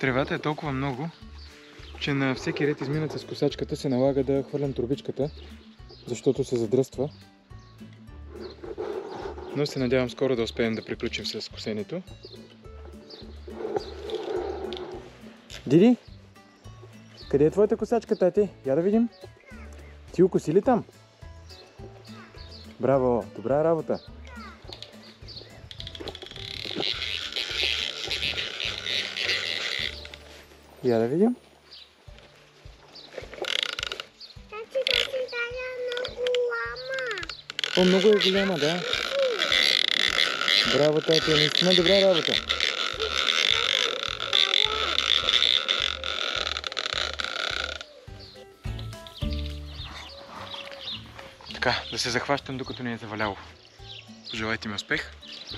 Тревата е толкова много, че на всеки ред изминат с косачката се налага да хвърлям турбичката, защото се задръства. Но се надявам скоро да успеем да приключим с косенето. Диди, къде е твоята косачка, тати? Я да видим. Ти укоси ли там? Браво, добра работа. Я да видим. Тати, тази тая е много голяма. О, много е голяма, да. Браво, тати, наистина добра работа. Така, да се захващам, докато не е заваляло. Пожелайте ми успех.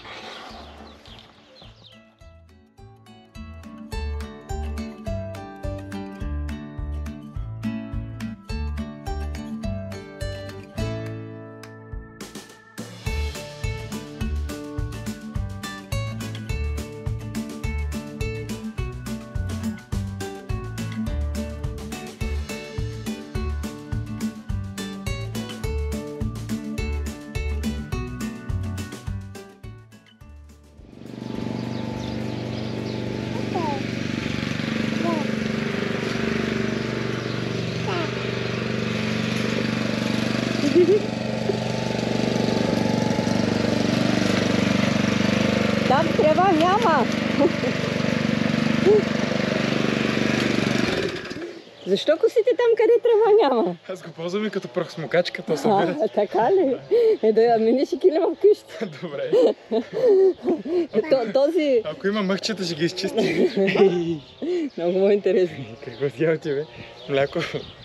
Там трева няма. Защо косите там, къде трева няма? Аз го ползвам и като прахосмокачка, то събира. А, така ли? Е, да я минеш и килима вкъщи. Добре. То, този... Ако има мъхчета, ще ги изчисти. Много му е интересно. Какво дял ти, бе? Мляко.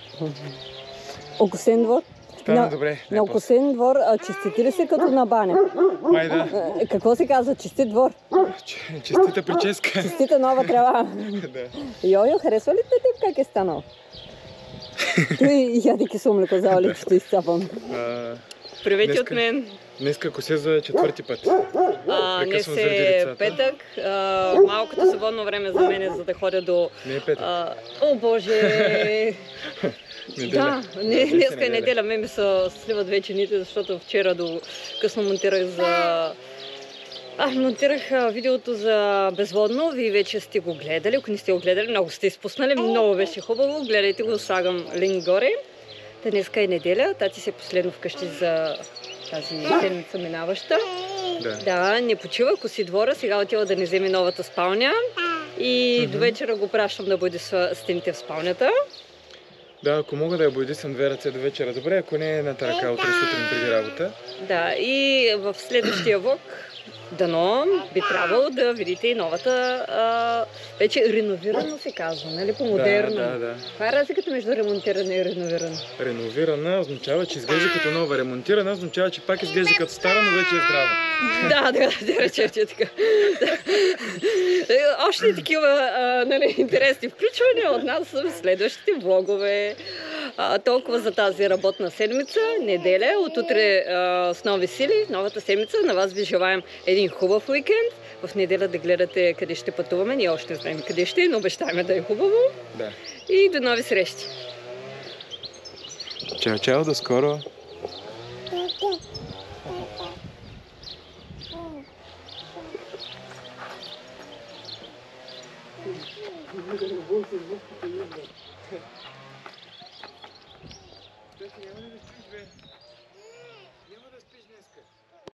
Окосен двор? Стана на, добре. На окосен двор, а, честити ли се като на баня? Май да. А, какво се казва? Честит двор? Ч- Честита прическа. Честита нова трева. Да. Йо-йо, харесва ли те теб как е станал? Той яди кисело млеко за олицето изцапам. А, Привет Днеска- от мен. Днеска косе за четвърти път. А, днес Прекъсвам заради е децата. петък. А, малкото свободно време за мен е за да ходя до... Не е петък. А, о, боже! Неделя. Да, не, днес е днеска е неделя. неделя. Ме ми се сливат вече ните, защото вчера до късно монтирах за... А, монтирах а, видеото за Безводно. Вие вече сте го гледали. Ако не сте го гледали, много сте изпуснали. Много беше хубаво. Гледайте го, слагам линк горе. Та днеска е неделя. Тати се е последно вкъщи за тази седмица минаваща. Да. Да, не почива, коси двора. Сега отива да ни вземе новата спалня. И до вечера го пращам да бъде с стените в спалнята. Да, ако мога да я боядисам две ръце до вечера, добре, ако не е едната ръка утре сутрин преди работа. Да, и в следващия влог, дано би трябвало да видите и новата, а, вече реновирано се казва, нали, по-модерно. Да, да, да. Каква е разликата между ремонтиране и реновиране? Реновирана означава, че изглежда като нова. Ремонтирана означава, че пак изглежда като стара, но вече е здрава. Да, да, да рече, че е така. Още такива а, нали, интересни включвания от нас в следващите влогове. А, толкова за тази работна седмица, неделя, от утре а, с нови сили, новата седмица. На вас ви желаем един хубав уикенд. В неделя да гледате къде ще пътуваме. Ние още не знаем къде ще, но обещаваме да е хубаво. Да. И до нови срещи! Чао, чао, до скоро! Няма ли да стоиш, бе?